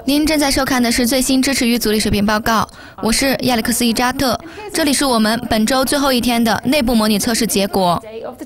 您正在收看的是最新支持与阻力水平报告，我是亚历克斯·伊扎特，这里是我们本周最后一天的内部模拟测试结果。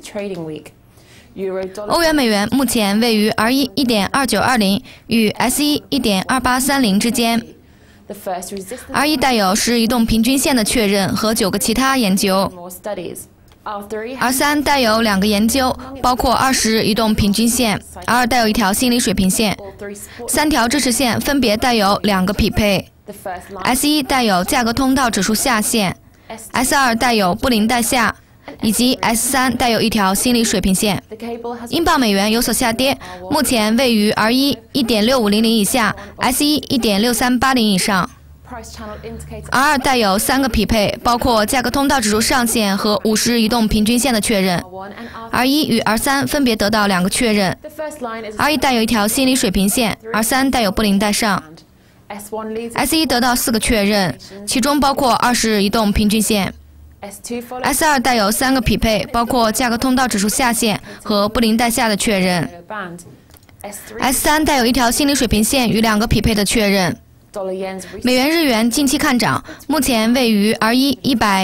欧元美元目前位于 R1 1.2920 与 S1 1.2830之间。R1 带有10移动平均线的确认和9个其他研究。R3 带有2个研究，包括20移动平均线。R2 带有1条心理水平线，3条支持线分别带有2个匹配。S1 带有价格通道指数下限 ，S2 带有布林带下，以及 S3 带有1条心理水平线。英镑美元有所下跌，目前位于 R1 1.6500以下 ，S1 1.6380以上。R2 带有3个匹配，包括价格通道指数上限和50移动平均线的确认。R1 与 R3 分别得到2个确认。R1 带有1条心理水平线 ，R3 带有布林带上。S1 得到4个确认，其中包括20移动平均线。S2 带有3个匹配，包括价格通道指数下限和布林带下的确认。S3 带有1条心理水平线与2个匹配的确认。美元日元近期看涨，目前位于 R1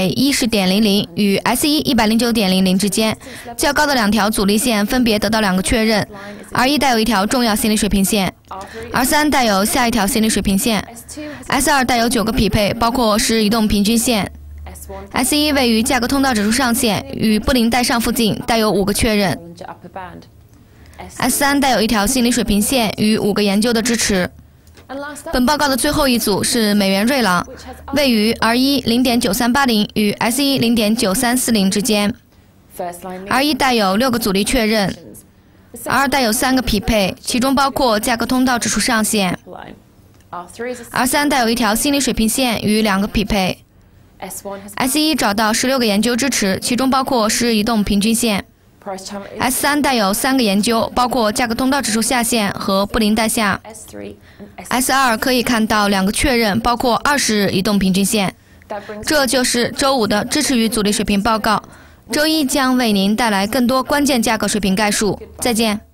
110.00与 S1 109.00之间，较高的2条阻力线分别得到2个确认。R1 带有1条重要心理水平线 ，R3 带有下一条心理水平线 ，S2 带有9个匹配，包括10移动平均线。S1 位于价格通道指数上限与布林带上附近，带有5个确认。S3 带有1条心理水平线与5个研究的支持。本报告的最后一组是美元瑞郎，位于 R1 0.9380与 S1 0.9340之间。R1 带有6个阻力确认 ，R2 带有3个匹配，其中包括价格通道指数上限。R3 带有1条心理水平线与2个匹配。S1 找到16个研究支持，其中包括10移动平均线。S3 带有3个研究，包括价格通道指数下限和布林带下。S2 可以看到2个确认，包括20移动平均线。这就是周五的支持与阻力水平报告。周一将为您带来更多关键价格水平概述。再见。